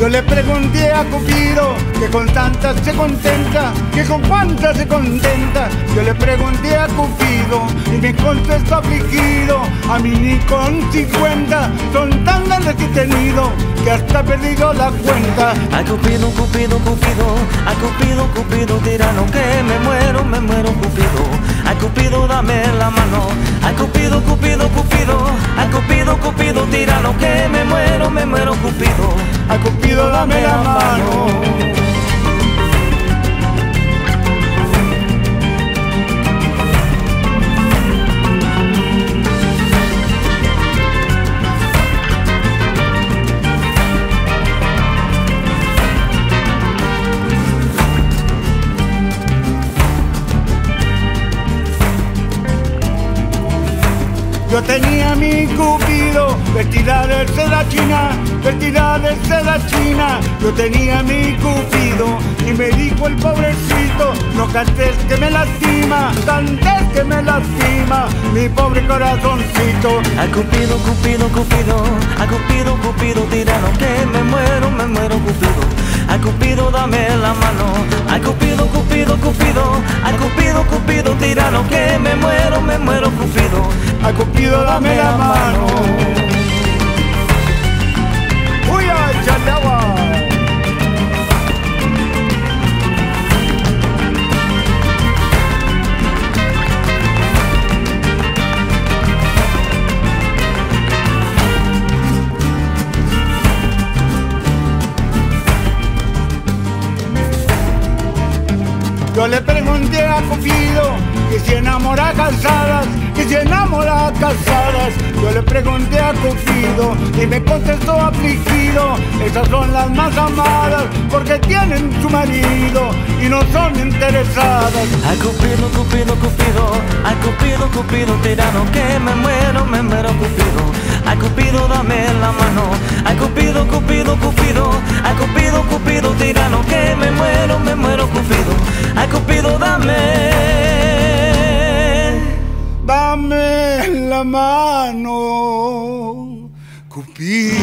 Yo le pregunté a Cupido que con tantas se contenta, que con cuántas se contenta. Yo le pregunté a Cupido y me contestó afligido: a mí ni con 50 son tan grandes que he tenido que hasta he perdido la cuenta. Ay, Cupido, Cupido, Cupido, ay, Cupido, Cupido, tirano, que me muero, Cupido. Ay, Cupido, dame la mano. Ay, Cupido, Cupido, Cupido, ay, Cupido, Cupido, tirano, que me muero, Cupido. Ay, Cupido, dame la mano. Yo tenía mi Cupido vestida de seda china, vestida de seda china. Yo tenía mi Cupido y me dijo el pobrecito: no cantes que me lastima, cantes que me lastima mi pobre corazoncito. Ay, Cupido, Cupido, Cupido, ay, Cupido, Cupido, tirano, que me muero, Cupido. Ay, Cupido, dame la mano. Ay, Cupido, Cupido, Cupido, ay, Cupido, Cupido, tirano, que me muero, Cupido. Ay, Cupido, dame la mano. ¡Uy, échale agua! Yo le pregunté a Cupido que si enamora casadas, que si enamora casadas. Yo le pregunté a Cupido y me contestó afligido: esas son las más amadas porque tienen su marido y no son interesadas. Ay, Cupido, Cupido, Cupido, ay, Cupido, Cupido, tirano, que me muero, Cupido. Ay, Cupido, dame la mano. Ay, Cupido, Cupido, Cupido, ay, Cupido, Cupido, tirano, que me muero, Cupido. Ay, Cupido, dame la mano, Cupido.